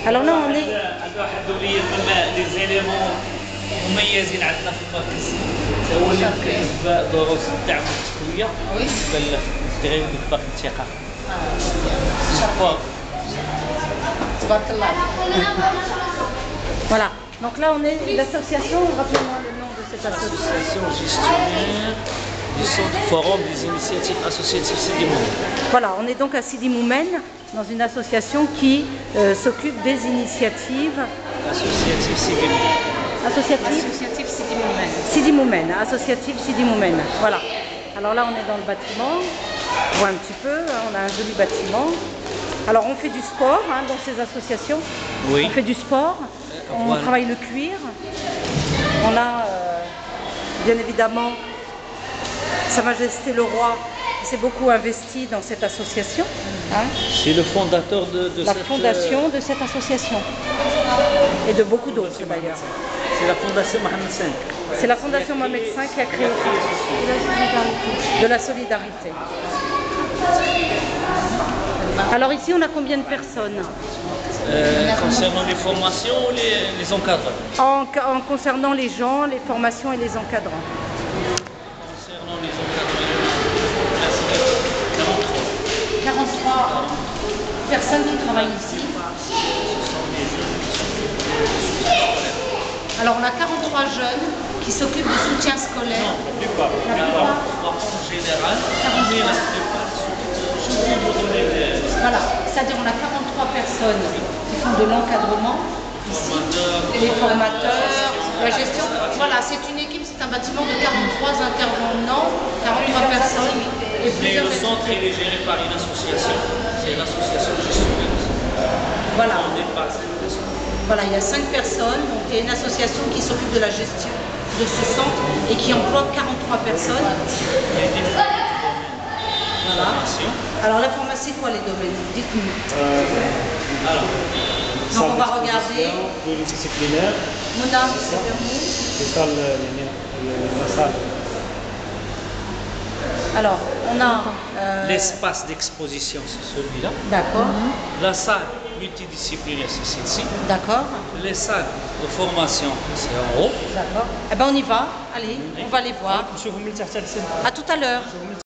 Alors là, on est... واحد الدولية من لي زيليمون مميزين عندنا في المركز هو اللي كيجيب دروس الدعم والتقوية بالنسبة للدراري اللي باقي الثقة. Voilà. Donc là, on est l'association. Rappelez-moi le nom de cette association. Association gestionnaire du centre forum des initiatives associatives Sidi Moumen. Voilà, on est donc à Sidi Moumen, dans une association qui s'occupe des initiatives. Associative Sidi Moumen. Associative Sidi Moumen. Sidi Moumen, associative Sidi Moumen. Voilà. Alors là, on est dans le bâtiment. On voit un petit peu, on a un joli bâtiment. Alors on fait du sport dans ces associations. Oui. On fait du sport, on travaille le cuir. On a bien évidemment Sa Majesté le Roi qui s'est beaucoup investi dans cette association. C'est le fondateur de la cette... fondation de cette association. Et de beaucoup d'autres d'ailleurs. C'est la fondation Mohamed V. C'est la fondation Mohamed V qui a créé de la solidarité. Alors ici, on a combien de personnes concernant les formations ou les encadrants? En concernant les gens, les formations et les encadrants. Concernant les encadrants, 43 personnes qui travaillent ici. Alors on a 43 jeunes qui s'occupent du soutien scolaire. Non, la plupart. En général, mais la plupart voilà, c'est-à-dire on a 43 personnes qui font de l'encadrement ici, et les formateurs, la gestion. Voilà, c'est une équipe, c'est un bâtiment de 43 intervenants, 43 personnes. Et mais le centre il est géré par une association, c'est une association gestionnaire. Voilà. On est par 5 personnes. Voilà, il y a 5 personnes, donc il y a une association qui s'occupe de la gestion de ce centre et qui emploie 43 personnes. Voilà. Alors la formation, c'est quoi les domaines? Dites-nous. Alors, donc on va regarder. Pluridisciplinaire. Mona, c'est vers nous. C'est ça la salle. Alors, on a... l'espace d'exposition, c'est celui-là. D'accord. La salle multidisciplinaire, c'est celle-ci. D'accord. Les salles de formation, c'est en haut. D'accord. Eh bien, on y va. Allez, on va les voir. À tout à l'heure.